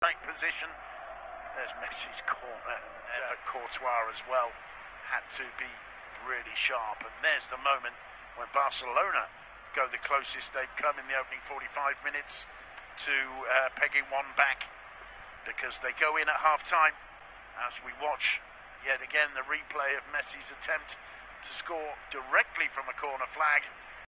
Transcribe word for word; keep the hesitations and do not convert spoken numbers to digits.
right position. There's Messi's corner, and uh, Courtois as well had to be really sharp. And there's the moment when Barcelona go the closest they've come in the opening forty-five minutes to uh, pegging one back, because they go in at half-time as we watch yet again the replay of Messi's attempt to score directly from a corner flag.